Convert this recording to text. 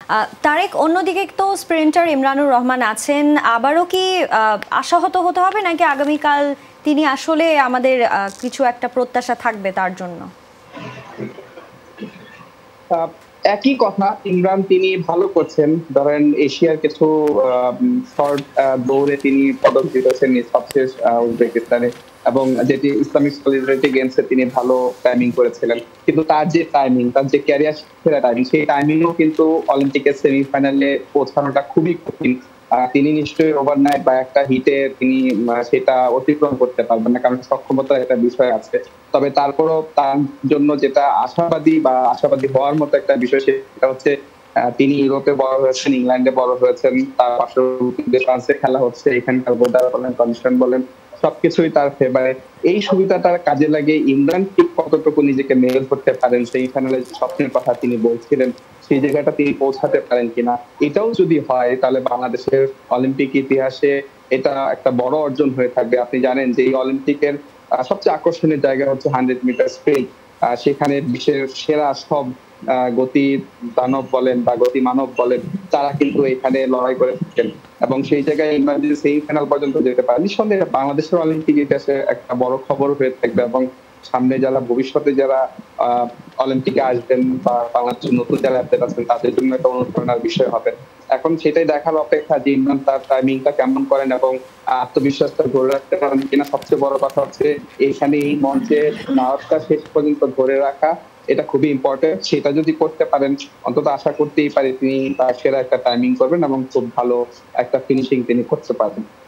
তারেক, অন্যদিকে তো স্প্রিন্টার ইমরানুর রহমান আছেন, আবারও কি আশাহত হতে হবে, নাকি আগামীকাল তিনি আসলে আমাদের কিছু একটা প্রত্যাশা থাকবে তার জন্য? একই কথা, ইমরান তিনি ভালো করছেন। ধরেন এশিয়ার কিছু শর্ট দৌড়ে তিনি পদক জিতেছেন সবশেষ উজবেকিস্তানে, এবং যেটি ইসলামিক সলিডারিটি গেমসে তিনি ভালো টাইমিং করেছিলেন। কিন্তু তার যে টাইমিং, তার যে ক্যারিয়ার সেরা টাইমিং, সেই টাইমিংও কিন্তু অলিম্পিকের সেমিফাইনালে পৌঁছানোটা খুবই কঠিন। তিনি নিশ্চয়ই ওভারনাইট বা একটা হিটে তিনি সেটা অতিক্রম করতে পারবেন না, কারণ সক্ষমতার একটা বিষয় আছে। তবে তারপরও তার জন্য যেটা আশাবাদী হওয়ার মতো একটা বিষয়, সেটা হচ্ছে তিনি ইউরোপে বড় হয়েছেন, ইংল্যান্ডে বড় হয়েছেন, তার পার্শ্ববর্তী দেশ ফ্রান্সে খেলা হচ্ছে, এখানকার ওয়েদার বলেন, কন্ডিশন বলেন, সবকিছুই তার ফেভারিট। এই সুবিধাটার কাজে লাগে ইমরান ঠিক কতটুকু নিজেকে মেল করতে পারেন, সেই ফাইনালে স্বপ্নের কথা তিনি বলছিলেন, সেই জায়গাটা তিনি পৌঁছাতে পারেন কিনা। এটাও যদি হয়, তাহলে বাংলাদেশের অলিম্পিক ইতিহাসে এটা একটা বড় অর্জন হয়ে থাকবে। আপনি জানেন যে এই অলিম্পিকের সবচেয়ে আকর্ষণীয় জায়গা হচ্ছে 100 মিটার স্প্রিন্ট। সেখানে বিশ্বের সেরা সব গতি দানব বলেন বা গতি মানব বলেন, তারা কিন্তু এখানে লড়াই করে থাকেন, এবং সেই জায়গায় ইমরান যদি সেমিফাইনাল পর্যন্ত যেতে পারে, নিঃসন্দেহে বাংলাদেশের অলিম্পিক ইতিহাসে একটা বড় খবর হয়ে থাকবে। এবং সামনে যারা ভবিষ্যতে যারা অলিম্পিকে আসবেন বা বাংলাদেশের নতুন যারা অ্যাথলেট আছেন, তাদের জন্য একটা অনুপ্রেরণার বিষয় হবে। এখন সেটাই দেখার অপেক্ষা যে ইমরান তার টাইমিংটা কেমন করেন এবং আত্মবিশ্বাসটা ধরে রাখতে পারেন কিনা। সবচেয়ে বড় কথা হচ্ছে এখানে এই মঞ্চে নায়কটা শেষ পর্যন্ত ধরে রাখা, এটা খুবই ইম্পর্টেন্ট। সেটা যদি করতে পারেন, অন্তত আশা করতেই পারি তিনি তার সেরা একটা টাইমিং করবেন এবং খুব ভালো একটা ফিনিশিং তিনি করতে পারবেন।